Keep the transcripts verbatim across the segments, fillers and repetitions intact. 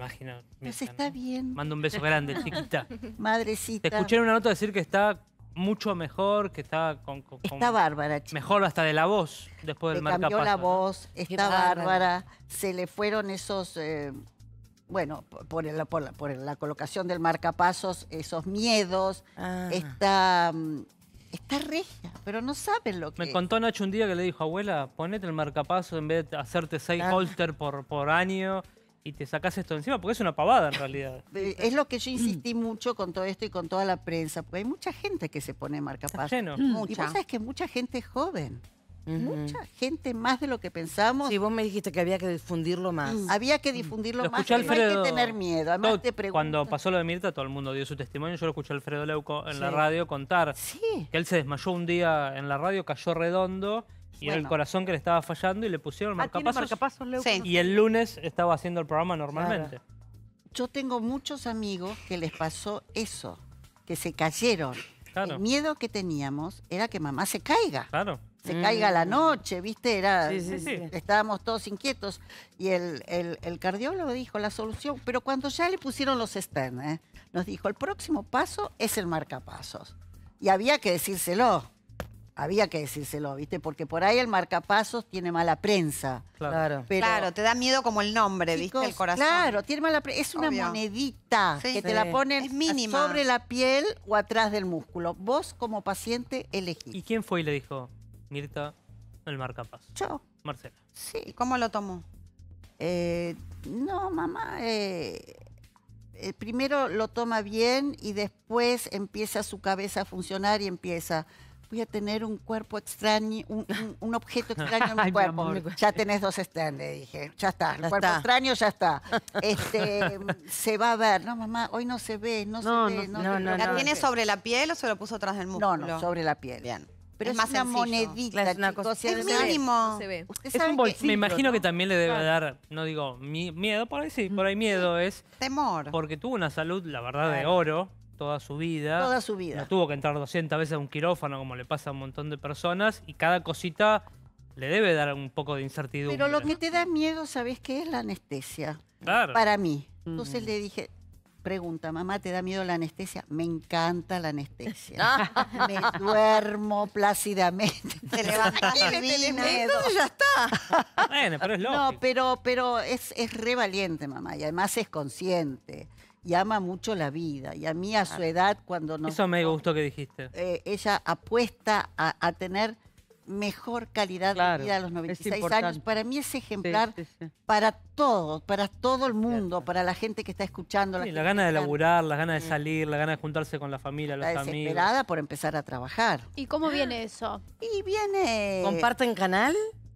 imagino. Pues está bien. Mando un beso grande, chiquita. Madrecita. Te escuché en una nota decir que está mucho mejor, que está con... con Está con, bárbara, chica. mejor hasta de la voz, después del Le cambió marcapaso, la ¿no? voz, Qué está bárbara. bárbara. Se le fueron esos... eh, bueno, por, por el- por la, por la colocación del marcapasos, esos miedos. Ah. Está... mm, Está regia, pero no saben lo que Me es. contó Nacho un día que le dijo, abuela, ponete el marcapaso en vez de hacerte seis Ah. holter por, por año y te sacás esto de encima, porque es una pavada en realidad. Eh, Es lo que yo insistí mucho con todo esto y con toda la prensa, porque hay mucha gente que se pone Está marcapasos. lleno. Y Mucha. vos sabés que mucha gente es joven. Ujú. Mucha gente, más de lo que pensamos. Sí, vos me dijiste que había que difundirlo más. Había que difundirlo Lo más, escuché a pero no hay Alfredo. que tener miedo. Además Todo- te pregunto. Cuando pasó lo de Mirta, todo el mundo dio su testimonio. Yo lo escuché a Alfredo Leuco en la Sí. radio contar Sí. que él se desmayó un día en la radio, cayó redondo y era el Bueno. corazón que le estaba fallando y le pusieron Ah, ¿tiene marcapasos. marcapasos, Leuco? Sí. Y el lunes estaba haciendo el programa normalmente. Yo tengo muchos amigos que les pasó eso, que se cayeron. Claro. El miedo que teníamos era que mamá se caiga. Claro. Se Mm. caiga a la noche, ¿viste? Era, Sí, sí, sí. Estábamos todos inquietos. Y el, el- el cardiólogo dijo la solución, pero cuando ya le pusieron los stents, ¿eh? Nos dijo, el próximo paso es el marcapasos. Y había que decírselo, había que decírselo, ¿viste? Porque por ahí el marcapasos tiene mala prensa. Claro. Claro. Pero, Claro, te da miedo como el nombre, chicos, ¿viste? El corazón. Claro, tiene mala prensa. Es una Obvio. monedita Sí. que te Sí. la ponen Es mínima. sobre la piel o atrás del músculo. Vos como paciente elegís. ¿Y quién fue y le dijo, Mirta, el marcapasos? Yo, Marcela. sí. ¿Y cómo lo tomó? Eh, no, mamá, eh, eh, primero lo toma bien y después empieza su cabeza a funcionar y empieza, voy a tener un cuerpo extraño, un, un- un objeto extraño en mi Ay, mi cuerpo. amor. Ya tenés dos stands, le dije, ya está, el Ya cuerpo está. extraño ya está. Este, se va a ver, no mamá, hoy no se ve, no, No, se ve. no, se no, ve, no, ¿La no. tiene se- sobre la piel o se lo puso atrás del músculo? No, no, sobre la piel. Bien. Pero Es es, más una sencillo. monedita, Es una chicos, cosa- y Es además- mínimo. Se ve. Usted Es sabe un que- bolsillo. Me imagino ¿no? que también le debe Claro. dar, no digo mi- miedo, por ahí sí, por ahí miedo es, Temor. porque tuvo una salud, la verdad, de Claro. oro toda su vida. toda su vida. No tuvo que entrar doscientas veces a un quirófano como le pasa a un montón de personas y cada cosita le debe dar un poco de incertidumbre. Pero lo que te da miedo, ¿sabes qué es la anestesia? Claro. Para mí. Entonces Ujú. le dije, pregunta, mamá, ¿te da miedo la anestesia? Me encanta la anestesia. Me duermo plácidamente. Te levantas divina. Entonces ya está. Bueno, pero es lógico. No, pero, pero es, es re valiente, mamá, y además es consciente. Y ama mucho la vida. Y a mí, a su edad, cuando nos... Eso me gustó que dijiste. eh, ella apuesta a, a tener mejor calidad Claro, de vida a los es noventa y seis años. importante. Para mí es ejemplar Sí, sí, sí. para todos, para todo el mundo, para la gente que está escuchando. Sí, gente la gana de que está- laburar, la gana de salir, la gana de juntarse con la familia, los Está amigos. desesperada por empezar a trabajar. ¿Y cómo viene eso? Y viene... ¿Comparten canal?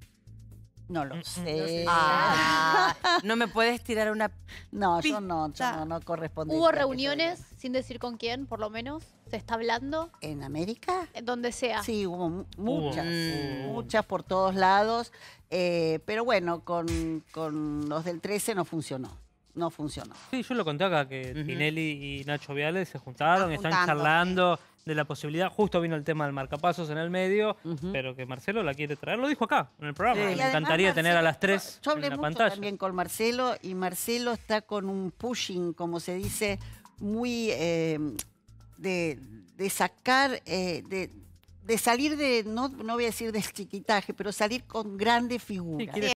No lo sé. Ah, no me puedes tirar una... No, yo no, yo pista. no, no corresponde. ¿Hubo reuniones, sin decir con quién, por lo menos? ¿Se está hablando? ¿En América? En donde sea. Sí, hubo mu- Hubo, muchas, hubo. muchas por todos lados. eh, pero bueno, con, con los del trece no funcionó. No funcionó. Sí, yo lo conté acá, que Ujú. Tinelli y Nacho Viale se juntaron, Se están están juntando, charlando de la posibilidad. Justo vino el tema del marcapasos en el medio, Ujú. pero que Marcelo la quiere traer. Lo dijo acá, en el programa. Sí. Me Y además, encantaría tener a Marcelo, las tres Yo hablé en la mucho pantalla. también con Marcelo y Marcelo está con un pushing, como se dice, muy eh, de, de sacar, eh, de, de salir de, no, no voy a decir del chiquitaje, pero salir con grandes figuras. Sí, quiere